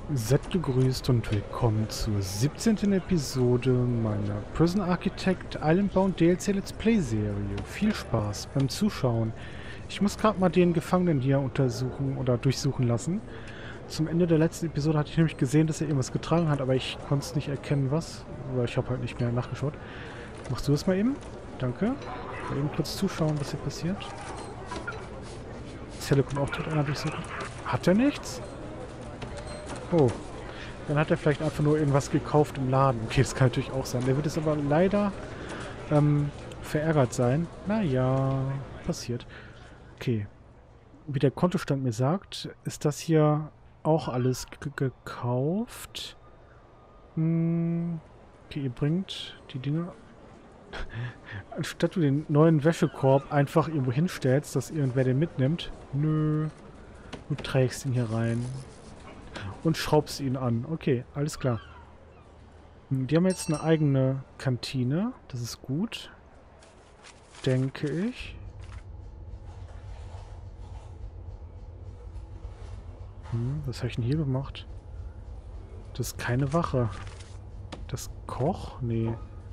Seid gegrüßt und willkommen zur 17. Episode meiner Prison Architect Islandbound DLC Let's Play Serie. Viel Spaß beim Zuschauen. Ich muss gerade mal den Gefangenen hier untersuchen oder durchsuchen lassen. Zum Ende der letzten Episode hatte ich nämlich gesehen, dass er irgendwas getragen hat, aber ich konnte es nicht erkennen, was. Weil ich habe halt nicht mehr nachgeschaut. Machst du das mal eben? Danke. Mal eben kurz zuschauen, was hier passiert. Zelle kommt auch tot einer durchsuchen. Hat er nichts? Oh. Dann hat er vielleicht einfach nur irgendwas gekauft im Laden. Okay, das kann natürlich auch sein. Der wird jetzt aber leider verärgert sein. Naja, passiert. Okay. Wie der Kontostand mir sagt, ist das hier auch alles gekauft. Okay, ihr bringt die Dinge... Anstatt du den neuen Wäschekorb einfach irgendwo hinstellst, dass irgendwer den mitnimmt. Nö. Du trägst ihn hier rein. Und schraubst ihn an. Okay, alles klar. Die haben jetzt eine eigene Kantine. Das ist gut. Denke ich. Was habe ich denn hier gemacht? Das ist keine Wache. Das Koch? Nee.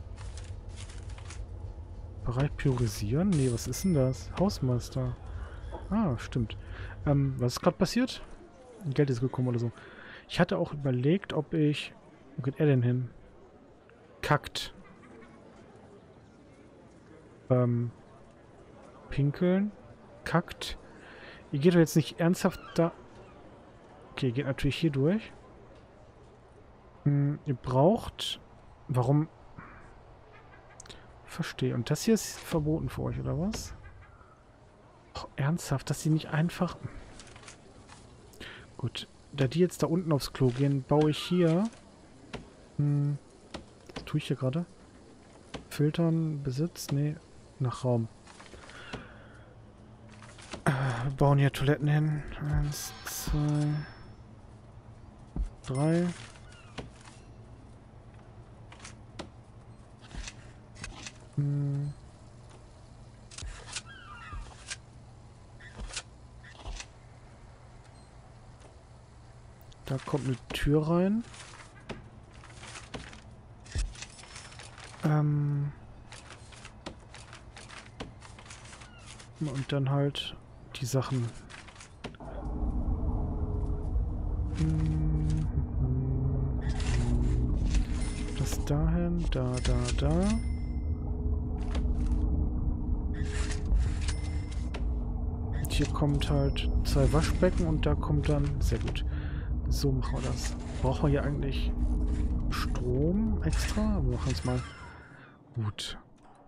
Bereich priorisieren? Nee, was ist denn das? Hausmeister. Ah, stimmt. Was ist gerade passiert? Geld ist gekommen oder so. Ich hatte auch überlegt, ob ich... Wo geht er denn hin? Kackt. Pinkeln. Kackt. Ihr geht doch jetzt nicht ernsthaft da... Okay, ihr geht natürlich hier durch. Ihr braucht... Warum... Verstehe. Und das hier ist verboten für euch, oder was? Oh, ernsthaft, dass sie nicht einfach... Gut. Da die jetzt da unten aufs Klo gehen, baue ich hier... Was tue ich hier gerade? Filtern, Besitz? Nee, nach Raum. Wir bauen hier Toiletten hin. 1, 2, 3. Da kommt eine Tür rein. Und dann halt die Sachen. Das dahin, da. Und hier kommt halt 2 Waschbecken und da kommt dann... Sehr gut. So machen wir das. Brauchen wir hier eigentlich Strom extra? Wir machen es mal. Gut.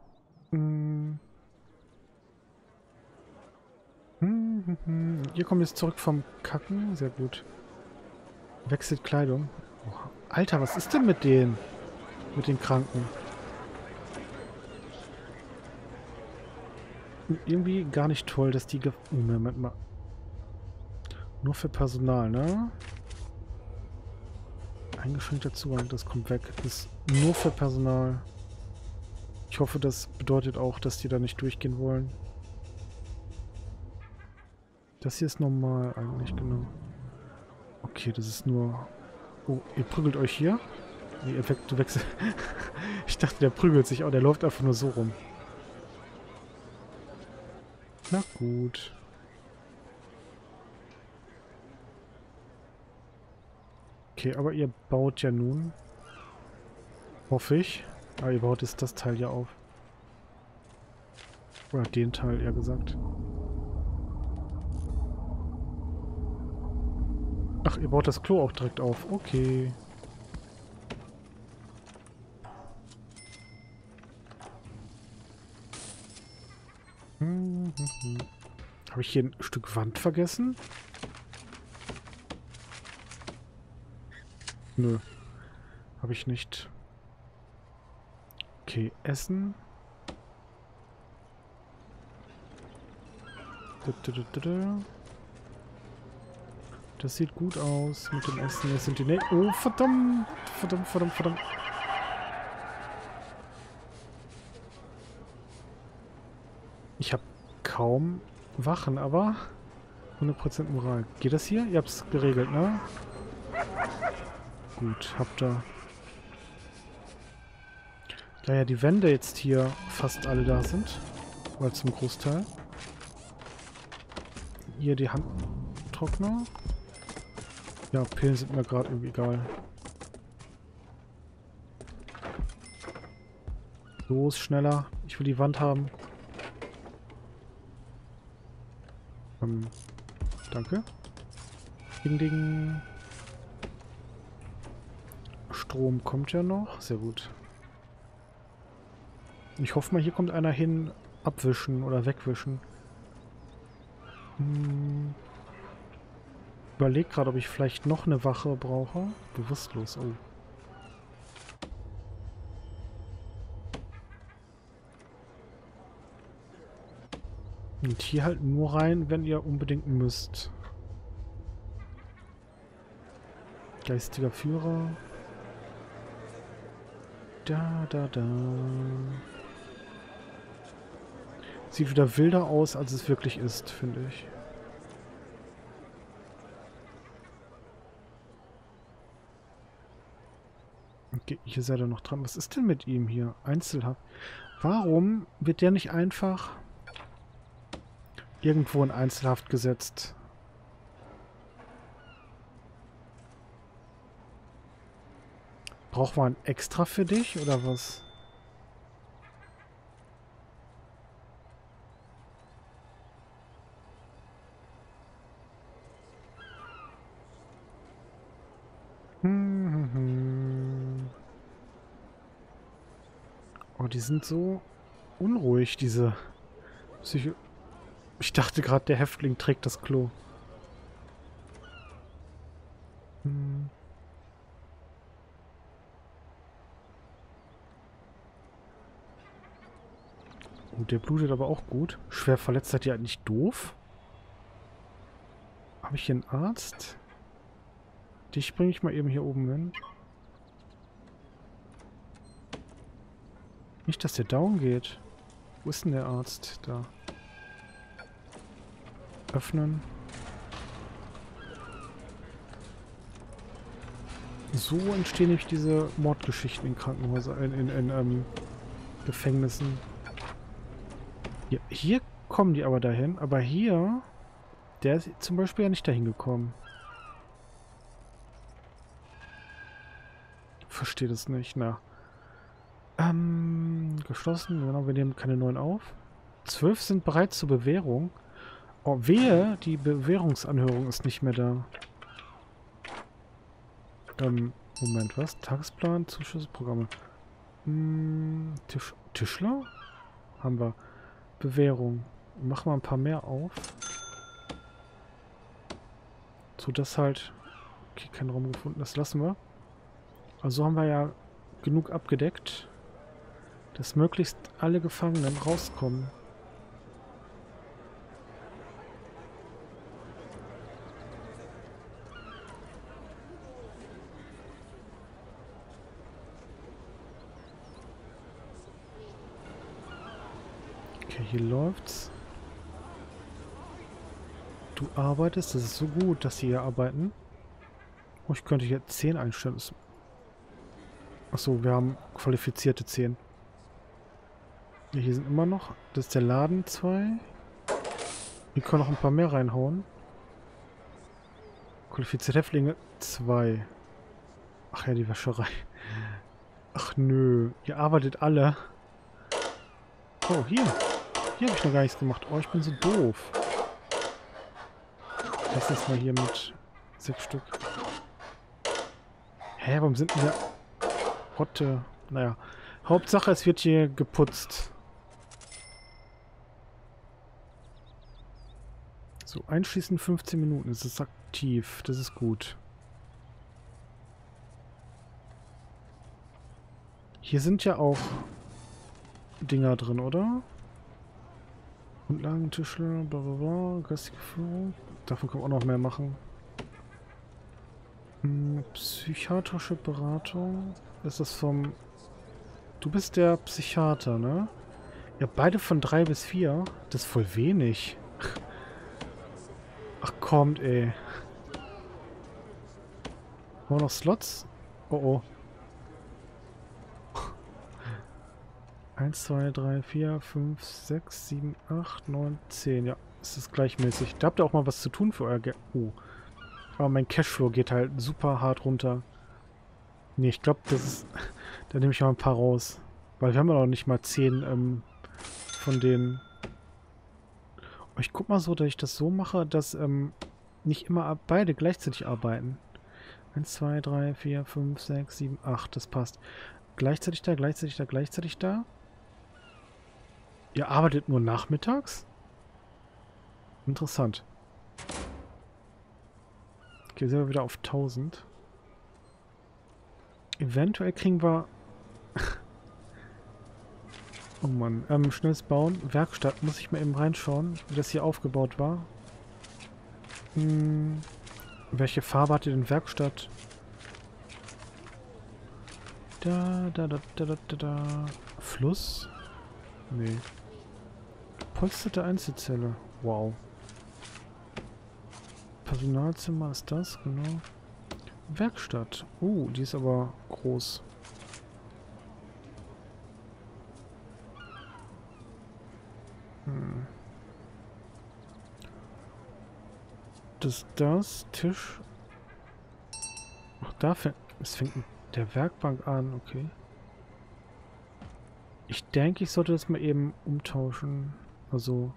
Ihr kommt jetzt zurück vom Kacken. Sehr gut. Wechselt Kleidung. Oh, Alter, was ist denn mit denen? Mit den Kranken? Irgendwie gar nicht toll, dass die... Moment mal. Nur für Personal, ne? Eingeschränkter Zugang, das kommt weg. Das ist nur für Personal. Ich hoffe, das bedeutet auch, dass die da nicht durchgehen wollen. Das hier ist normal eigentlich, genau. Okay, das ist nur... Oh, ihr prügelt euch hier? Nee, du wechselt... Ich dachte, der prügelt sich, aber der läuft einfach nur so rum. Na gut. Okay, aber ihr baut ja nun... Hoffe ich. Aber ihr baut jetzt das Teil ja auf. Oder den Teil, eher gesagt. Ach, ihr baut das Klo auch direkt auf. Okay. Habe ich hier ein Stück Wand vergessen? Nö. Habe ich nicht. Okay, Essen. Das sieht gut aus mit dem Essen. Jetzt sind die... Oh, verdammt! Verdammt. Ich habe kaum Wachen, aber 100% Moral. Geht das hier? Ihr habt es geregelt, ne? Gut, habt ihr. Da ja die Wände jetzt hier fast alle da sind. Oder zum Großteil. Hier die Handtrockner. Ja, Pillen sind mir gerade irgendwie egal. Los, schneller. Ich will die Wand haben. Danke. Ding, ding. Strom kommt ja noch. Sehr gut. Ich hoffe mal, hier kommt einer hin. Abwischen oder wegwischen. Überleg gerade, ob ich vielleicht noch eine Wache brauche. Bewusstlos. Oh. Und hier halt nur rein, wenn ihr unbedingt müsst. Geistiger Führer. Da. Sieht wieder wilder aus, als es wirklich ist, finde ich. Okay, hier seid ihr noch dran. Was ist denn mit ihm hier? Einzelhaft. Warum wird der nicht einfach irgendwo in Einzelhaft gesetzt? Braucht man extra für dich oder was? Oh, die sind so unruhig, diese Psycho... Ich dachte gerade, der Häftling trägt das Klo. Oh, der blutet aber auch gut. Schwer verletzt, seid ihr eigentlich doof? Habe ich hier einen Arzt? Dich bringe ich mal eben hier oben hin. Nicht, dass der down geht. Wo ist denn der Arzt? Da. Öffnen. So entstehen nämlich diese Mordgeschichten in Krankenhäusern, in Gefängnissen. Hier kommen die aber dahin, aber hier, der ist zum Beispiel ja nicht dahin gekommen. Verstehe das nicht, na. Geschlossen, genau, wir nehmen keine neuen auf. 12 sind bereit zur Bewährung. Oh, wehe, die Bewährungsanhörung ist nicht mehr da. Moment, was? Tagesplan, Zuschussprogramme. Tischler? Haben wir. Bewährung. Machen wir ein paar mehr auf. So, das halt... Okay, kein Raum gefunden. Das lassen wir. Also haben wir ja genug abgedeckt, dass möglichst alle Gefangenen rauskommen. Okay, hier läuft's. Du arbeitest, das ist so gut, dass sie hier arbeiten. Oh, ich könnte hier 10 einstellen. Achso, wir haben qualifizierte 10. Ja, hier sind immer noch. Das ist der Laden 2. Hier können noch ein paar mehr reinhauen. Qualifizierte Häftlinge 2. Ach ja, die Wäscherei. Ach nö, ihr arbeitet alle. Oh, hier. Hier habe ich noch gar nichts gemacht. Oh, ich bin so doof. Lass das mal hier mit 6 Stück. Hä, warum sind denn hier... Hotte. Naja. Hauptsache, es wird hier geputzt. So, einschließend 15 Minuten. Es ist aktiv. Das ist gut. Hier sind ja auch Dinger drin, oder? Grundlagentischler, blablabla, geistige Führung. Davon kann man auch noch mehr machen. Psychiatrische Beratung. Ist das vom... Du bist der Psychiater, ne? Ja, beide von 3 bis 4. Das ist voll wenig. Ach, kommt, ey. Haben wir noch Slots? Oh oh. 1, 2, 3, 4, 5, 6, 7, 8, 9, 10. Ja, es ist gleichmäßig. Da habt ihr auch mal was zu tun für euer Geld. Oh. Aber mein Cashflow geht halt super hart runter. Nee, ich glaube, das ist... Da nehme ich mal ein paar raus. Weil wir haben ja noch nicht mal 10 von den... Oh, ich guck mal so, dass ich das so mache, dass nicht immer beide gleichzeitig arbeiten. 1, 2, 3, 4, 5, 6, 7, 8. Das passt. Gleichzeitig da, gleichzeitig da, gleichzeitig da. Ihr arbeitet nur nachmittags? Interessant. Okay, sind wir wieder auf 1000. Eventuell kriegen wir... Oh Mann. Schnelles Bauen. Werkstatt. Muss ich mal eben reinschauen, wie das hier aufgebaut war. Welche Farbe hat ihr denn Werkstatt? Da. Fluss? Nee. Gepolsterte Einzelzelle. Wow. Personalzimmer ist das, genau. Werkstatt. Die ist aber groß. Das Tisch. Ach, es fängt mit der Werkbank an, okay. Ich denke, ich sollte das mal eben umtauschen. Also.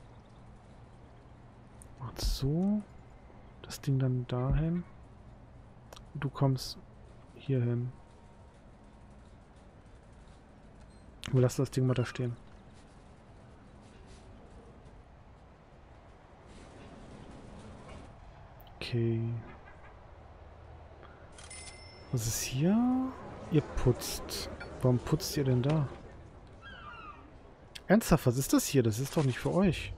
Macht so. Das Ding dann dahin. Du kommst hier hin. Wir lassen das Ding mal da stehen. Okay. Was ist hier? Ihr putzt. Warum putzt ihr denn da? Ernsthaft, was ist das hier? Das ist doch nicht für euch.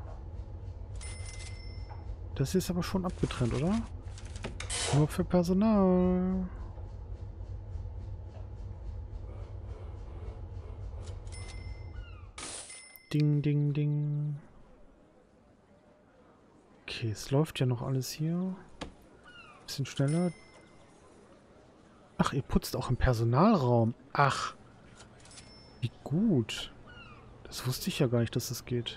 Das hier ist aber schon abgetrennt, oder? Nur für Personal. Ding, ding, ding. Okay, es läuft ja noch alles hier. Bisschen schneller. Ach, ihr putzt auch im Personalraum. Ach. Wie gut. Das wusste ich ja gar nicht, dass das geht.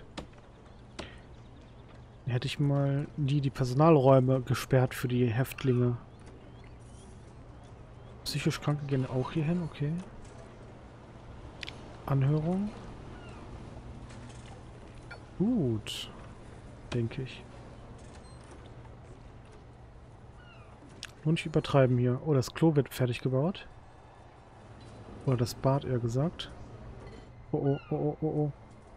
Hätte ich mal die Personalräume gesperrt für die Häftlinge. Psychisch Kranke gehen auch hier hin, okay. Anhörung. Gut. Denke ich. Nur nicht übertreiben hier. Oh, das Klo wird fertig gebaut. Oder das Bad eher gesagt. Oh.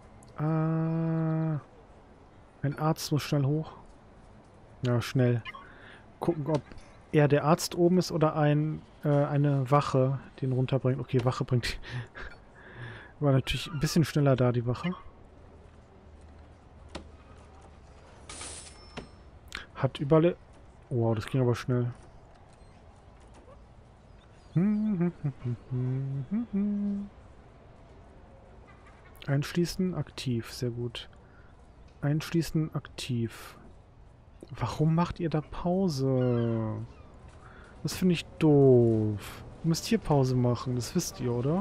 Ah. Ein Arzt muss schnell hoch. Ja, schnell. Gucken, ob er der Arzt oben ist oder eine Wache den runterbringt. Okay, Wache bringt... War natürlich ein bisschen schneller da, die Wache. Hat überall... Wow, das ging aber schnell. Einschließen, aktiv. Sehr gut. Einschließen, aktiv. Warum macht ihr da Pause? Das finde ich doof. Ihr müsst hier Pause machen, das wisst ihr, oder?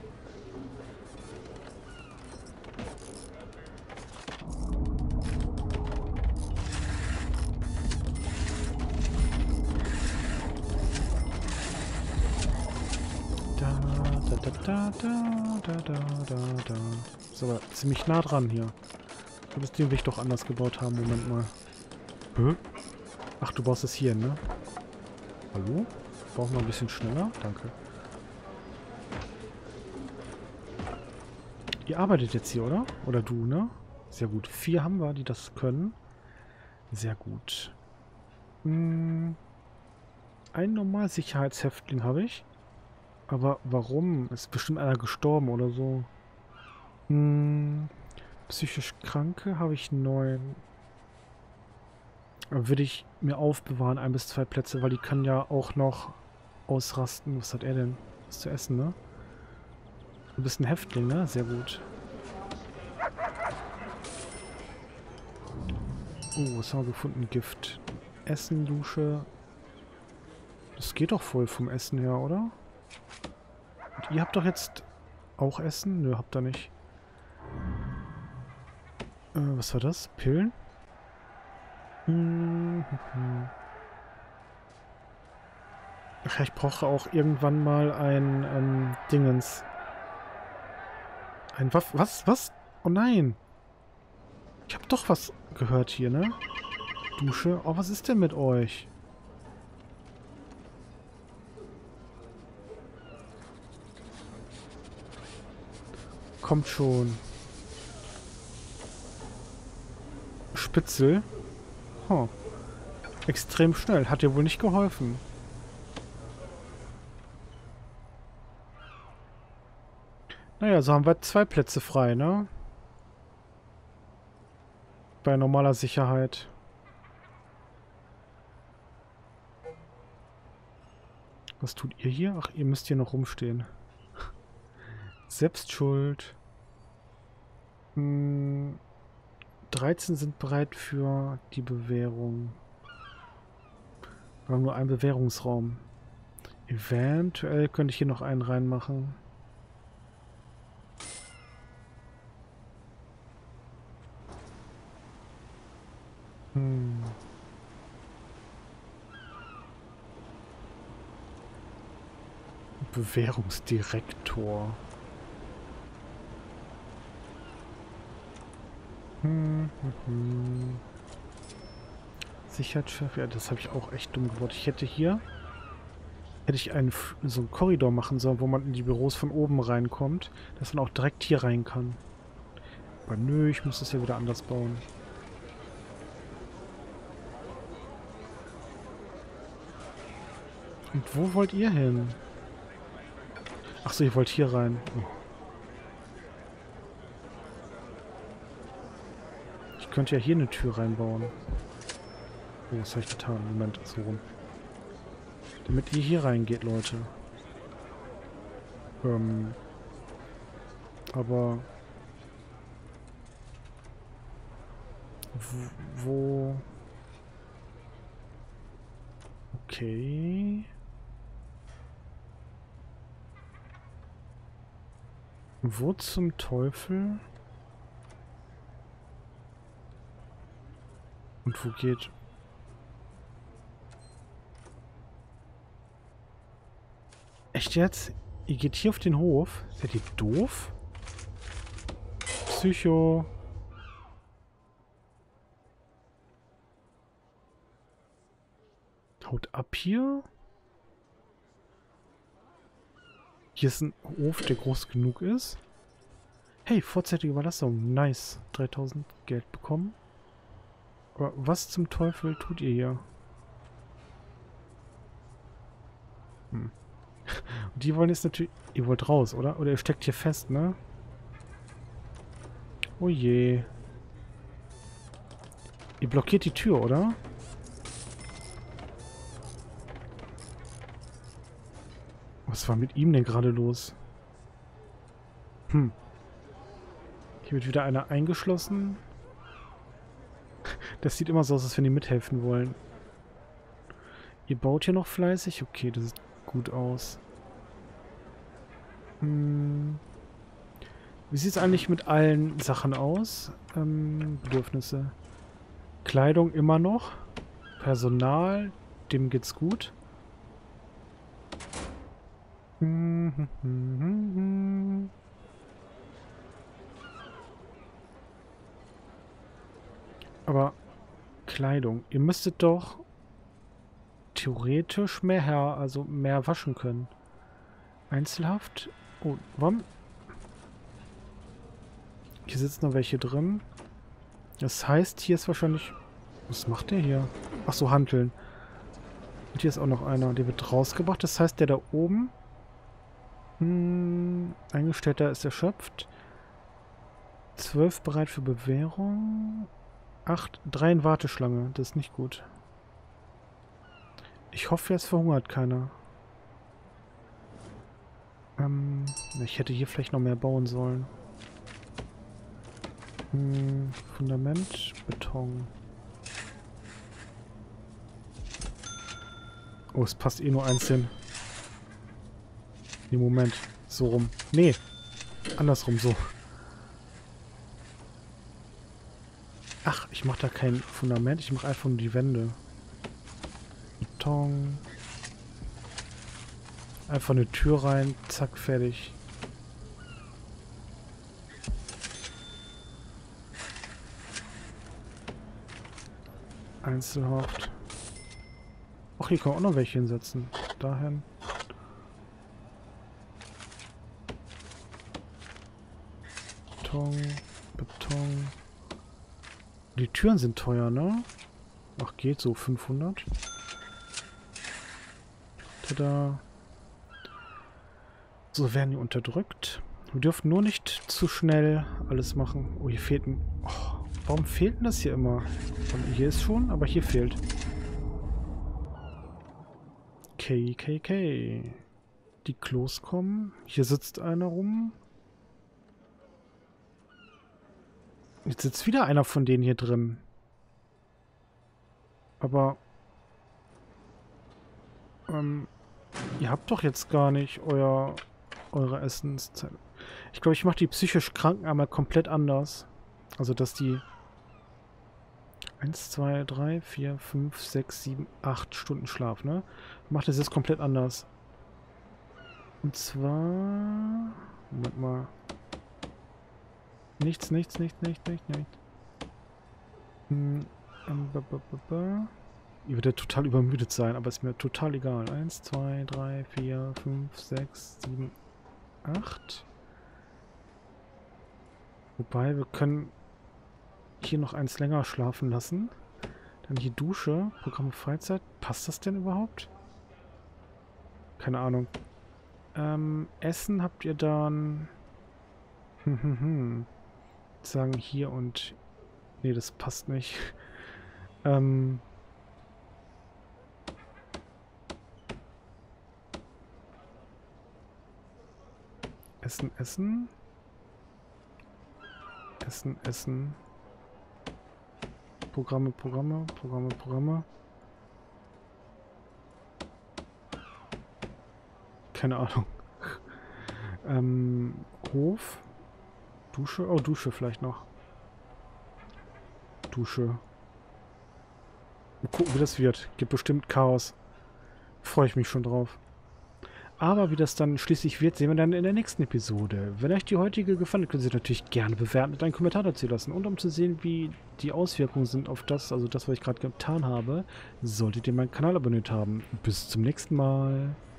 Da. Ist aber ziemlich nah dran hier. Du musst den Weg doch anders gebaut haben. Moment mal. Hä? Ach, du baust es hier, ne? Hallo? Brauchen wir ein bisschen schneller? Danke. Ihr arbeitet jetzt hier, oder? Oder du, ne? Sehr gut. 4 haben wir, die das können. Sehr gut. Ein normal Sicherheitshäftling habe ich. Aber warum? Ist bestimmt einer gestorben oder so. Psychisch Kranke habe ich 9. Würde ich mir aufbewahren, 1 bis 2 Plätze, weil die können ja auch noch ausrasten. Was hat er denn? Was zu essen, ne? Du bist ein Häftling, ne? Sehr gut. Was haben wir gefunden? Gift. Essen, Dusche. Das geht doch voll vom Essen her, oder? Und ihr habt doch jetzt auch Essen? Nö, habt ihr nicht. Was war das? Pillen? Ach ja, ich brauche auch irgendwann mal ein Dingens. Ein Waff... Was? Was? Oh nein! Ich habe doch was gehört hier, ne? Dusche. Oh, was ist denn mit euch? Kommt schon. Spitzel. Oh. Extrem schnell. Hat dir wohl nicht geholfen. Naja, so haben wir 2 Plätze frei, ne? Bei normaler Sicherheit. Was tut ihr hier? Ach, ihr müsst hier noch rumstehen. Selbst schuld. 13 sind bereit für die Bewährung. Wir haben nur einen Bewährungsraum. Eventuell könnte ich hier noch einen reinmachen. Bewährungsdirektor. Sicherheitschef, ja, das habe ich auch echt dumm geworden. Ich hätte hier so einen Korridor machen sollen, wo man in die Büros von oben reinkommt, dass man auch direkt hier rein kann. Aber nö, ich muss das ja wieder anders bauen. Und wo wollt ihr hin? Achso, ihr wollt hier rein. Oh. Ich könnte ja hier eine Tür reinbauen. Oh, was habe ich getan? Moment, so rum. Damit ihr hier reingeht, Leute. Aber... Wo... Okay... Wo zum Teufel? Und wo geht... Echt jetzt? Ihr geht hier auf den Hof? Seid ihr doof? Psycho. Haut ab hier. Hier ist ein Hof, der groß genug ist. Hey, vorzeitige Überlassung. Nice. 3000 Geld bekommen. Aber was zum Teufel tut ihr hier? Und die wollen jetzt natürlich... Ihr wollt raus, oder? Oder ihr steckt hier fest, ne? Oh je. Ihr blockiert die Tür, oder? Was war mit ihm denn gerade los? Hier wird wieder einer eingeschlossen. Das sieht immer so aus, als wenn die mithelfen wollen. Ihr baut hier noch fleißig? Okay, das sieht gut aus. Wie sieht es eigentlich mit allen Sachen aus? Bedürfnisse. Kleidung immer noch. Personal, dem geht's gut. Aber Kleidung. Ihr müsstet doch theoretisch mehr waschen können. Einzelhaft. Oh, warum? Hier sitzen noch welche drin. Das heißt, hier ist wahrscheinlich... Was macht der hier? Ach so, handeln. Und hier ist auch noch einer. Der wird rausgebracht. Das heißt, der da oben... Eingestellter ist erschöpft. 12 bereit für Bewährung. 3 in Warteschlange. Das ist nicht gut. Ich hoffe, jetzt verhungert keiner. Ich hätte hier vielleicht noch mehr bauen sollen. Fundament, Beton. Oh, es passt eh nur eins hin. Nee, Moment. So rum. Nee. Andersrum, so. Ach, ich mache da kein Fundament. Ich mache einfach nur die Wände. Beton. Einfach eine Tür rein. Zack, fertig. Einzelhaft. Ach, hier kann man auch noch welche hinsetzen. Dahin. Beton. Beton. Die Türen sind teuer, ne? Ach, geht so. 500. Tada. So werden die unterdrückt. Wir dürfen nur nicht zu schnell alles machen. Oh, hier fehlt ein... Oh, warum fehlt denn das hier immer? Und hier ist schon, aber hier fehlt. KKK. Die Klos kommen. Hier sitzt einer rum. Jetzt sitzt wieder einer von denen hier drin. Aber... ihr habt doch jetzt gar nicht eure Essenszeit. Ich glaube, ich mache die psychisch Kranken einmal komplett anders. Also, dass die 1, 2, 3, 4, 5, 6, 7, 8 Stunden Schlaf, ne? Macht das jetzt komplett anders. Und zwar... Moment mal. Nichts. Ihr werdet total übermüdet sein, aber ist mir total egal. 1, 2, 3, 4, 5, 6, 7, 8. Wobei, wir können hier noch eins länger schlafen lassen. Dann hier Dusche, Programme Freizeit. Passt das denn überhaupt? Keine Ahnung. Essen habt ihr dann... Sagen hier und... Nee, das passt nicht. Essen. Programme. Keine Ahnung. Hof. Dusche. Oh, Dusche vielleicht noch. Dusche. Mal gucken, wie das wird. Gibt bestimmt Chaos. Freue ich mich schon drauf. Aber wie das dann schließlich wird, sehen wir dann in der nächsten Episode. Wenn euch die heutige gefallen hat, können Sie natürlich gerne bewerten und einen Kommentar dazu lassen. Und um zu sehen, wie die Auswirkungen sind auf das, also das, was ich gerade getan habe, solltet ihr meinen Kanal abonniert haben. Bis zum nächsten Mal.